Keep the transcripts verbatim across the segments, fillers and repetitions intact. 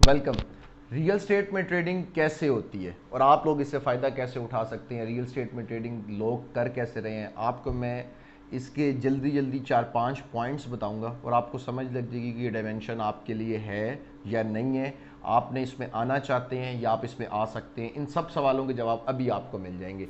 Welcome. Real estate में trading कैसे होती है और आप लोग इससे फ़ायदा कैसे उठा सकते हैं, रियल स्टेट में ट्रेडिंग लोग कर कैसे रहे हैं, आपको मैं इसके जल्दी जल्दी चार पांच पॉइंट्स बताऊंगा और आपको समझ लग जाएगी कि ये डायमेंशन आपके लिए है या नहीं है, आपने इसमें आना चाहते हैं या आप इसमें आ सकते हैं। इन सब सवालों के जवाब अभी आपको मिल जाएंगे।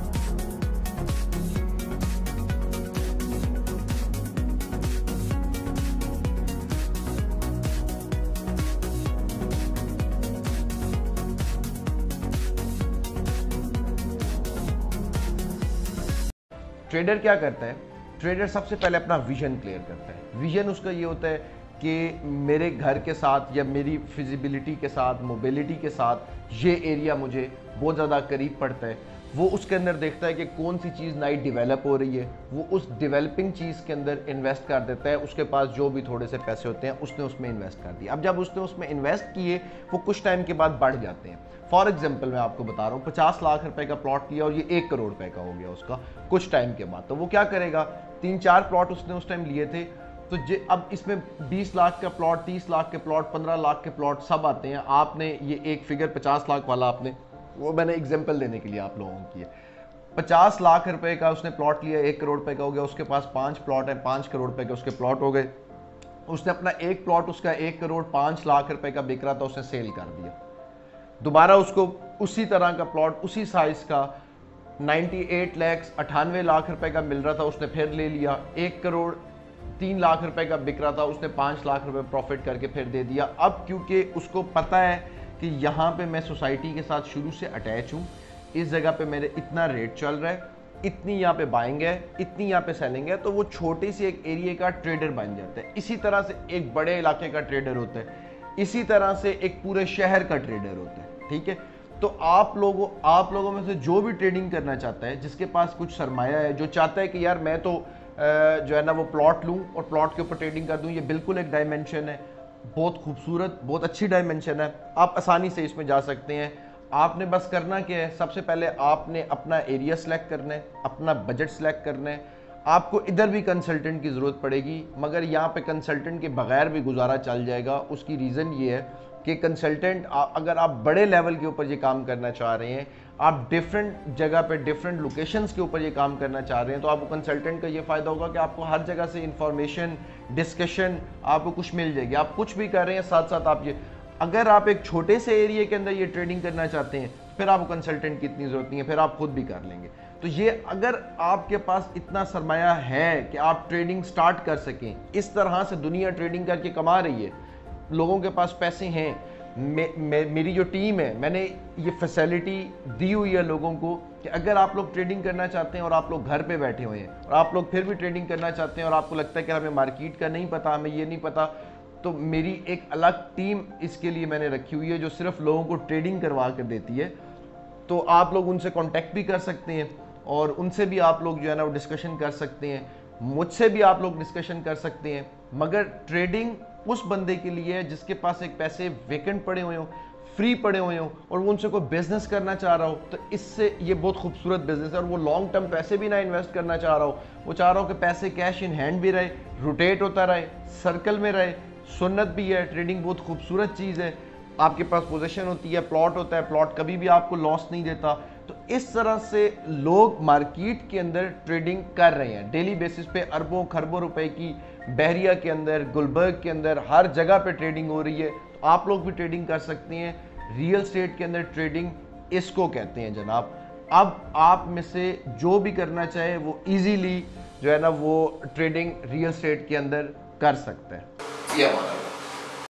ट्रेडर क्या करता है? ट्रेडर सबसे पहले अपना विजन क्लियर करता है। विजन उसका ये होता है कि मेरे घर के साथ या मेरी फिजिबिलिटी के साथ, मोबिलिटी के साथ ये एरिया मुझे बहुत ज़्यादा करीब पड़ता है। वो उसके अंदर देखता है कि कौन सी चीज़ नई डेवलप हो रही है, वो उस डेवलपिंग चीज़ के अंदर इन्वेस्ट कर देता है। उसके पास जो भी थोड़े से पैसे होते हैं उसने उसमें इन्वेस्ट कर दिया। अब जब उसने उसमें इन्वेस्ट किए वो कुछ टाइम के बाद बढ़ जाते हैं। फॉर एग्जाम्पल मैं आपको बता रहा हूँ, पचास लाख रुपए का प्लॉट लिया और ये एक करोड़ रुपए का हो गया उसका कुछ टाइम के बाद। तो वो क्या करेगा, तीन चार प्लॉट उसने उस टाइम लिए थे, तो अब इसमें बीस लाख का प्लॉट, तीस लाख के प्लॉट, पंद्रह लाख के प्लॉट सब आते हैं। आपने ये एक फिगर पचास लाख वाला, आपने वो मैंने एग्जाम्पल देने के लिए आप लोगों की है, पचास लाख रुपए का उसने प्लॉट लिया, एक करोड़ रुपए का हो गया। उसके पास पांच प्लॉट है, पांच करोड़ रुपए के उसके प्लॉट हो गए। उसने अपना एक प्लॉट उसका एक करोड़ पांच लाख रुपए का बिक रहा था, उसने सेल कर दिया। दोबारा उसको उसी तरह का प्लॉट उसी साइज का अट्ठानवे लाख अठानवे लाख रुपए का मिल रहा था, उसने फिर ले लिया। एक करोड़ तीन लाख रुपए का बिक रहा था, उसने पांच लाख रुपए प्रॉफिट करके फिर दे दिया। अब क्योंकि उसको पता है कि यहाँ पे मैं सोसाइटी के साथ शुरू से अटैच हूँ, इस जगह पे मेरे इतना रेट चल रहा है, इतनी यहाँ पे बाइंग है, इतनी यहाँ पे सेलिंग है, तो वो छोटे से एक एरिया का ट्रेडर बन जाता है। इसी तरह से एक बड़े इलाके का ट्रेडर होता है, इसी तरह से एक पूरे शहर का ट्रेडर होता है। ठीक है, तो आप लोगों आप लोगों में से जो भी ट्रेडिंग करना चाहता है, जिसके पास कुछ सरमाया है, जो चाहता है कि यार मैं तो जो है ना वो प्लॉट लूँ और प्लॉट के ऊपर ट्रेडिंग कर दूँ, ये बिल्कुल एक डायमेंशन है, बहुत खूबसूरत, बहुत अच्छी डायमेंशन है। आप आसानी से इसमें जा सकते हैं। आपने बस करना क्या है, सबसे पहले आपने अपना एरिया सेलेक्ट करना है, अपना बजट सेलेक्ट करना है। आपको इधर भी कंसल्टेंट की ज़रूरत पड़ेगी, मगर यहाँ पे कंसल्टेंट के बगैर भी गुजारा चल जाएगा। उसकी रीज़न ये है कि कंसल्टेंट, अगर आप बड़े लेवल के ऊपर ये काम करना चाह रहे हैं, आप डिफरेंट जगह पे डिफरेंट लोकेशंस के ऊपर ये काम करना चाह रहे हैं, तो आपको कंसल्टेंट का ये फ़ायदा होगा कि आपको हर जगह से इंफॉर्मेशन, डिस्कशन आपको कुछ मिल जाएगी। आप कुछ भी कर रहे हैं साथ साथ आप ये, अगर आप एक छोटे से एरिया के अंदर ये ट्रेडिंग करना चाहते हैं, फिर आपको कंसल्टेंट की इतनी ज़रूरत नहीं है, फिर आप खुद भी कर लेंगे। तो ये अगर आपके पास इतना सरमाया है कि आप ट्रेडिंग स्टार्ट कर सकें, इस तरह से दुनिया ट्रेडिंग करके कमा रही है, लोगों के पास पैसे हैं। मे, मे, मेरी जो टीम है, मैंने ये फैसिलिटी दी हुई है लोगों को कि अगर आप लोग ट्रेडिंग करना चाहते हैं और आप लोग घर पे बैठे हुए हैं और आप लोग फिर भी ट्रेडिंग करना चाहते हैं और आपको लगता है कि हमें मार्केट का नहीं पता, हमें ये नहीं पता, तो मेरी एक अलग टीम इसके लिए मैंने रखी हुई है जो सिर्फ लोगों को ट्रेडिंग करवा कर देती है। तो आप लोग उनसे कांटेक्ट भी कर सकते हैं और उनसे भी आप लोग जो है ना वो डिस्कशन कर सकते हैं, मुझसे भी आप लोग डिस्कशन कर सकते हैं। मगर ट्रेडिंग उस बंदे के लिए है जिसके पास एक पैसे वेकेंट पड़े हुए हों, फ्री पड़े हुए हों और वो उनसे कोई बिजनेस करना चाह रहा हो, तो इससे ये बहुत खूबसूरत बिजनेस है। और वो लॉन्ग टर्म पैसे भी ना इन्वेस्ट करना चाह रहा हो, वो चाह रहा हो कि पैसे कैश इन हैंड भी रहे, रोटेट होता रहे, सर्कल में रहे। सुन्नत भी है, ट्रेडिंग बहुत खूबसूरत चीज़ है। आपके पास पोजीशन होती है, प्लॉट होता है, प्लॉट कभी भी आपको लॉस नहीं देता। तो इस तरह से लोग मार्केट के अंदर ट्रेडिंग कर रहे हैं डेली बेसिस पे। अरबों खरबों रुपए की बहरिया के अंदर, गुलबर्ग के अंदर, हर जगह पे ट्रेडिंग हो रही है। तो आप लोग भी ट्रेडिंग कर सकते हैं। रियल स्टेट के अंदर ट्रेडिंग इसको कहते हैं जनाब। अब आप में से जो भी करना चाहे वो इजीली जो है ना वो ट्रेडिंग रियल स्टेट के अंदर कर सकते हैं।